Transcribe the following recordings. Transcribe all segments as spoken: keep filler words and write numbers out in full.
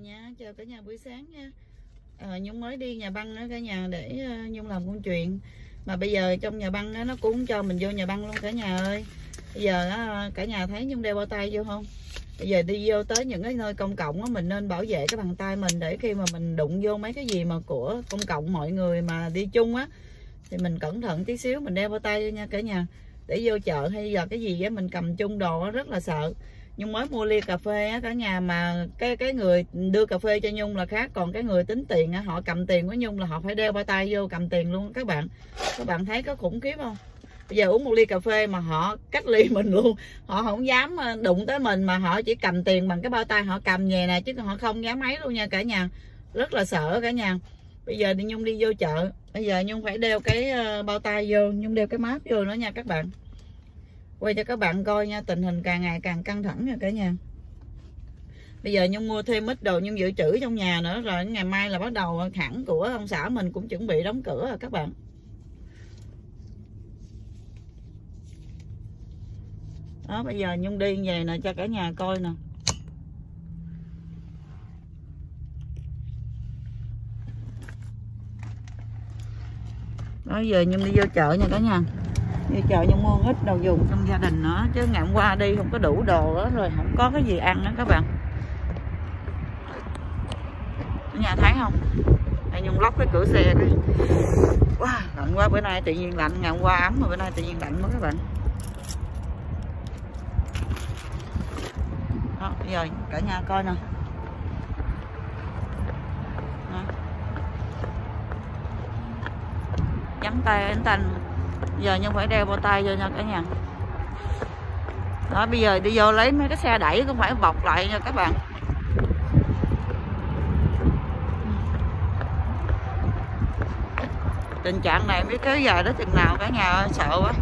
nha, chào cả nhà buổi sáng nha. à, Nhung mới đi nhà băng đó cả nhà để uh, Nhung làm công chuyện. Mà bây giờ trong nhà băng đó, nó cũng cho mình vô nhà băng luôn cả nhà ơi. Bây giờ uh, cả nhà thấy Nhung đeo bao tay vô không? Bây giờ đi vô tới những cái nơi công cộng đó, mình nên bảo vệ cái bàn tay mình, để khi mà mình đụng vô mấy cái gì mà của công cộng, mọi người mà đi chung á, thì mình cẩn thận tí xíu, mình đeo bao tay vô nha cả nhà. Để vô chợ hay giờ cái gì á mình cầm chung đồ á, rất là sợ. Nhung mới mua ly cà phê á cả nhà, mà cái cái người đưa cà phê cho Nhung là khác, còn cái người tính tiền á, họ cầm tiền của Nhung là họ phải đeo bao tay vô cầm tiền luôn các bạn. Các bạn thấy có khủng khiếp không? Bây giờ uống một ly cà phê mà họ cách ly mình luôn, họ không dám đụng tới mình, mà họ chỉ cầm tiền bằng cái bao tay họ cầm về nè, chứ họ không dám mấy luôn nha cả nhà. Rất là sợ cả nhà. Bây giờ đi Nhung đi vô chợ, bây giờ Nhung phải đeo cái bao tay vô, Nhung đeo cái máp vô nữa nha các bạn. Quay cho các bạn coi nha, tình hình càng ngày càng căng thẳng nha cả nhà. Bây giờ Nhung mua thêm ít đồ Nhung dự trữ trong nhà nữa, rồi ngày mai là bắt đầu hãng của ông xã mình cũng chuẩn bị đóng cửa rồi các bạn. Đó, bây giờ Nhung đi về nè cho cả nhà coi nè. Đó, giờ Nhung đi vô chợ nha cả nhà. Đi chợ Nhung mua ít đồ dùng trong gia đình nữa, chứ ngày hôm qua đi không có đủ đồ đó, rồi không có cái gì ăn đó các bạn. Ở nhà thấy không? Đây Nhung lóc cái cửa xe đi. Wow, lạnh quá, bữa nay tự nhiên lạnh, ngày hôm qua ấm mà bữa nay tự nhiên lạnh quá các bạn. Đó, bây giờ cả nhà coi nè. Trắng tay ánh tanh. Giờ Nhung phải đeo bao tay vô nha cả nhà. Đó, bây giờ đi vô lấy mấy cái xe đẩy cũng phải bọc lại nha các bạn. Tình trạng này biết kéo dài đến chừng nào cả nhà ơi, sợ quá.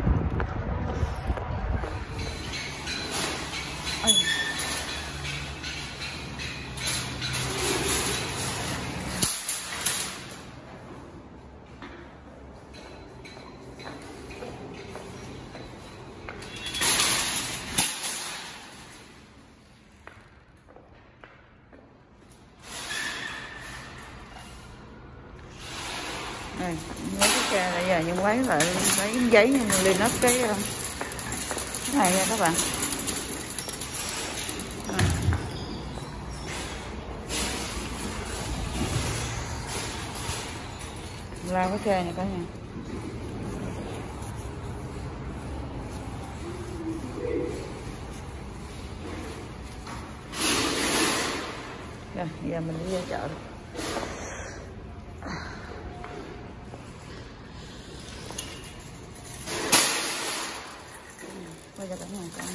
Đây, lấy cái xe bây giờ Nhung lấy lại lấy giấy nhưng lên nắp cái cái này nha các bạn. Lao cái xe này cả nhà. Rồi, giờ mình đi vô chợ. Bây giờ cả nhà con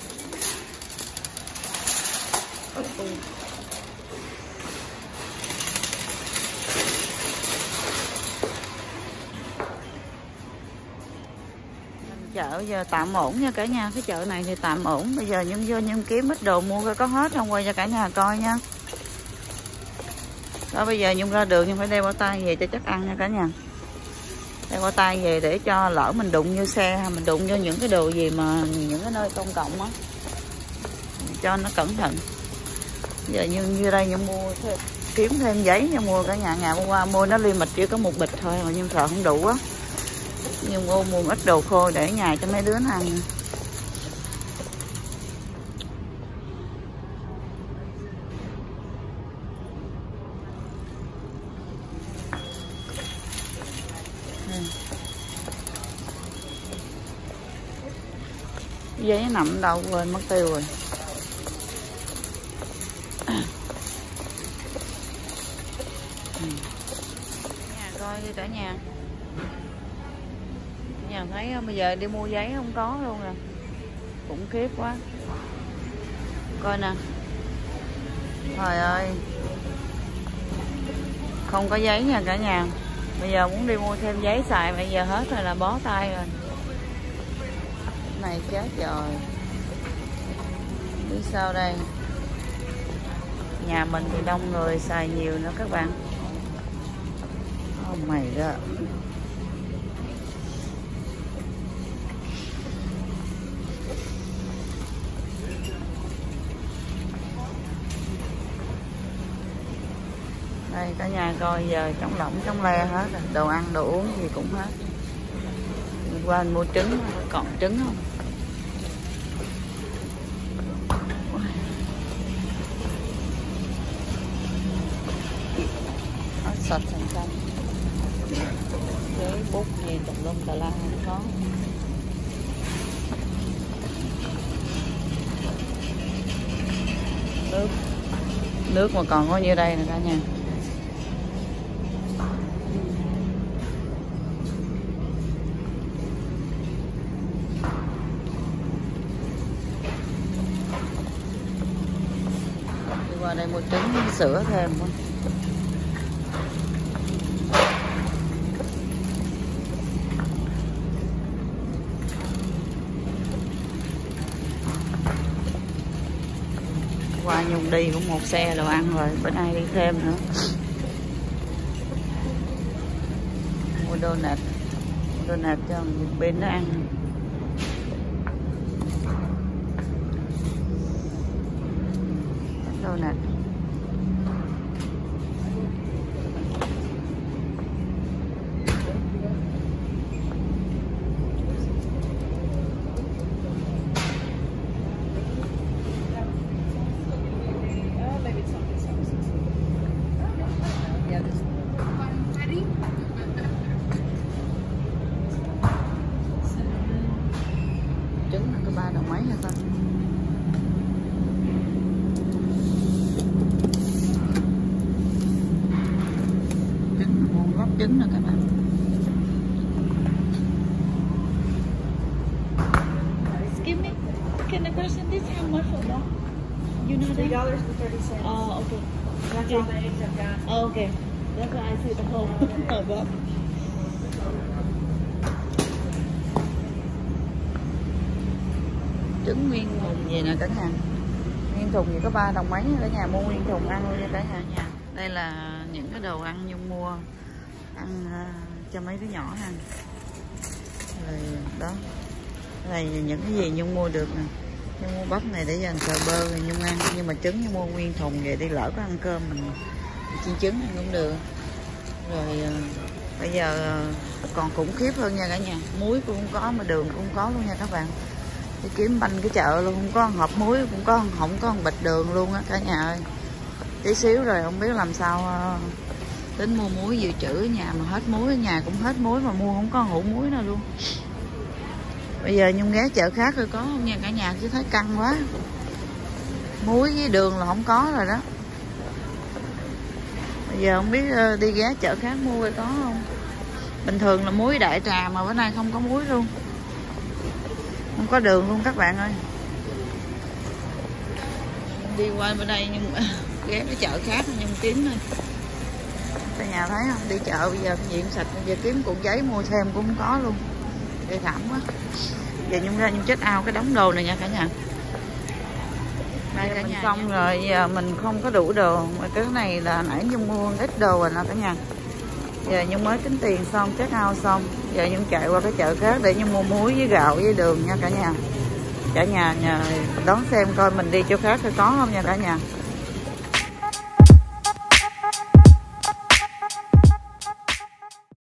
chợ giờ tạm ổn nha cả nhà. Cái chợ này thì tạm ổn. Bây giờ Nhung vô Nhung kiếm ít đồ mua coi có hết không, quay cho cả nhà coi nha. Đó, bây giờ Nhung ra đường Nhung phải đeo bao tay về cho chắc ăn nha cả nhà. Đeo bao tay về để cho lỡ mình đụng vô xe hay mình đụng vô những cái đồ gì mà những cái nơi công cộng á, cho nó cẩn thận. Giờ như như đây Nhung mua thêm, kiếm thêm giấy nha, mua cả nhà. Ngày hôm qua mua nó limit chỉ có một bịch thôi mà Nhung sợ không đủ á. Nhung mua mua ít đồ khô để nhà cho mấy đứa nó ăn. Giấy nó nằm đâu quên mất tiêu rồi. Nhà coi đi cả nhà. Nhà thấy không? Bây giờ đi mua giấy không có luôn nè. Khủng khiếp quá. Coi nè. Trời ơi. Không có giấy nha cả nhà. Bây giờ muốn đi mua thêm giấy xài, bây giờ hết rồi là bó tay rồi. Này chết rồi. Biết sao đây? Nhà mình thì đông người xài nhiều nữa các bạn. Oh my god. Đây cả nhà coi giờ trống lỏng trống le hết rồi. Đồ ăn đồ uống gì cũng hết. Mình qua mình mua trứng, còn trứng không? Hết sạch xanh xanh. Giấy bút gì tùm lum tà la không có. Nước nước mà còn có như đây nè cả nhà. Đi qua đây mua trứng sữa thêm quá. Qua Nhung đi cũng một xe đồ ăn rồi, bữa nay đi thêm nữa. Mua donut, donut cho bên nó ăn. Donut. Trứng là có ba đồng mấy hả con? Trứng một góc trứng nè các bạn. Excuse me, can the person this how much for that? You know that? Three dollars and thirty cents. Oh, okay. That's all the eggs I've got. Oh, okay. That's why I see the whole of that. Trứng nguyên thùng gì nè cả nhà. Nguyên thùng gì có ba đồng mấy cả nhà, mua nguyên thùng ăn luôn nha cả nhà nha. Đây là những cái đồ ăn Nhung mua ăn uh, cho mấy đứa nhỏ ăn. Rồi đó. Đây là những cái gì Nhung mua được nè. Nhung mua bắp này để dành sờ bơ rồi Nhung ăn, nhưng mà trứng Nhung mua nguyên thùng vậy đi lỡ có ăn cơm mình chiên trứng ăn cũng được. Rồi uh, bây giờ uh, còn khủng khiếp hơn nha cả nhà. Muối cũng không có mà đường cũng không có luôn nha các bạn. Đi kiếm banh cái chợ luôn, không có hộp muối, cũng có không có một bịch đường luôn á cả nhà ơi. Tí xíu rồi không biết làm sao uh, tính mua muối dự trữ ở nhà mà hết muối, ở nhà cũng hết muối mà mua không có hũ muối nào luôn. Bây giờ Nhung ghé chợ khác rồi có không nha cả nhà, chứ thấy căng quá. Muối với đường là không có rồi đó. Bây giờ không biết uh, đi ghé chợ khác mua rồi có không. Bình thường là muối đại trà mà bữa nay không có muối luôn, không có đường luôn các bạn ơi. Đi qua bên đây nhưng mà ghé cái chợ khác nhưng kiếm thôi. Cả nhà thấy không, đi chợ bây giờ cái diện sạch, bây giờ kiếm cuộn giấy mua thêm cũng không có luôn. Gây thảm quá. Giờ Nhung ra Nhung chết ao cái đống đồ này nha cả nhà. Đây cả nhà xong nha. Rồi giờ mình không có đủ đồ, mà cái này là nãy Nhung mua ít đồ rồi nè cả nhà. Giờ Nhung mới tính tiền xong, check out xong, giờ Nhung chạy qua cái chợ khác để Nhung mua muối với gạo với đường nha cả nhà. Cả nhà, nhà đón xem coi mình đi chỗ khác coi có không nha cả nhà.